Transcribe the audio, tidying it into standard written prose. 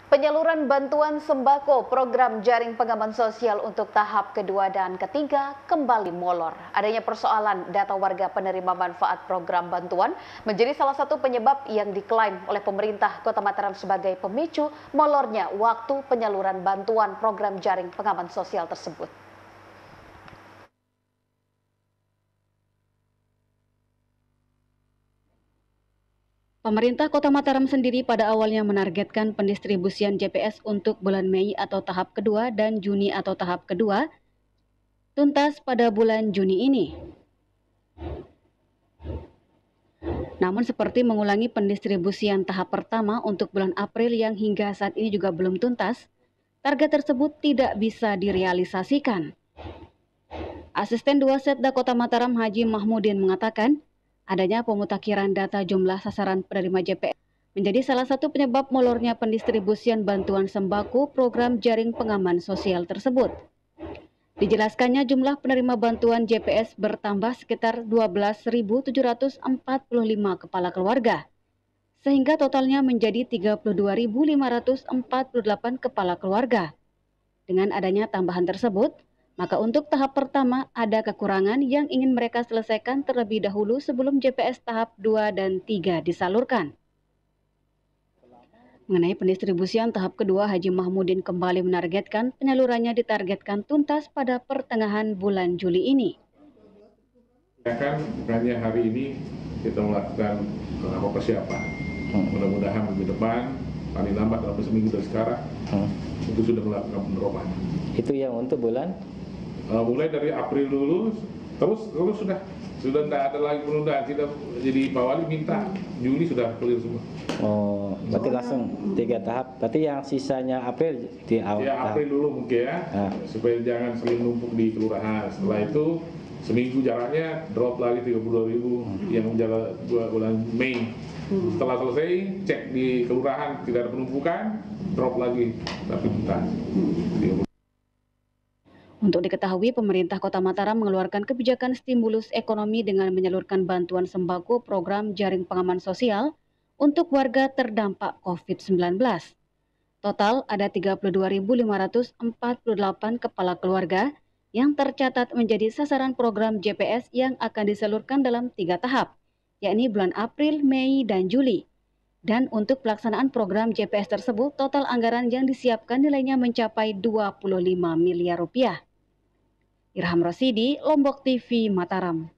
Penyaluran bantuan sembako program jaring pengaman sosial untuk tahap kedua dan ketiga kembali molor. Adanya persoalan data warga penerima manfaat program bantuan menjadi salah satu penyebab yang diklaim oleh pemerintah Kota Mataram sebagai pemicu molornya waktu penyaluran bantuan program jaring pengaman sosial tersebut. Pemerintah Kota Mataram sendiri pada awalnya menargetkan pendistribusian JPS untuk bulan Mei atau tahap kedua dan Juni atau tahap kedua tuntas pada bulan Juni ini. Namun seperti mengulangi pendistribusian tahap pertama untuk bulan April yang hingga saat ini juga belum tuntas, target tersebut tidak bisa direalisasikan. Asisten 2 Setda Kota Mataram Haji Mahmudin mengatakan, adanya pemutakhiran data jumlah sasaran penerima JPS menjadi salah satu penyebab molornya pendistribusian bantuan sembako program jaring pengaman sosial tersebut. Dijelaskannya jumlah penerima bantuan JPS bertambah sekitar 12.745 kepala keluarga, sehingga totalnya menjadi 32.548 kepala keluarga. Dengan adanya tambahan tersebut, maka untuk tahap pertama ada kekurangan yang ingin mereka selesaikan terlebih dahulu sebelum JPS tahap 2 dan 3 disalurkan. Mengenai pendistribusian tahap kedua, Haji Mahmudin kembali menargetkan penyalurannya ditargetkan tuntas pada pertengahan bulan Juli ini. Bukannya hari ini kita melakukan persiapan. Mudah-mudahan minggu depan, paling lambat dalam seminggu dari sekarang, itu sudah melakukan penerapan. Itu yang untuk bulan? Mulai dari April dulu, terus sudah tidak ada lagi penundaan. Kita jadi Pak Wali minta Juli sudah clear semua. Oh, berarti langsung 3 tahap. Berarti yang sisanya April di awal. Ya April dulu mungkin ya, supaya jangan saling numpuk di kelurahan. Setelah itu seminggu jaraknya drop lagi 32.000 yang menjalan bulan Mei. Setelah selesai cek di kelurahan tidak ada penumpukan, drop lagi tapi tuntas. Untuk diketahui, pemerintah Kota Mataram mengeluarkan kebijakan stimulus ekonomi dengan menyalurkan bantuan sembako program jaring pengaman sosial untuk warga terdampak COVID-19. Total ada 32.548 kepala keluarga yang tercatat menjadi sasaran program JPS yang akan disalurkan dalam 3 tahap, yakni bulan April, Mei, dan Juli. Dan untuk pelaksanaan program JPS tersebut, total anggaran yang disiapkan nilainya mencapai 25 miliar rupiah. Irham Rosidi, Lombok TV, Mataram.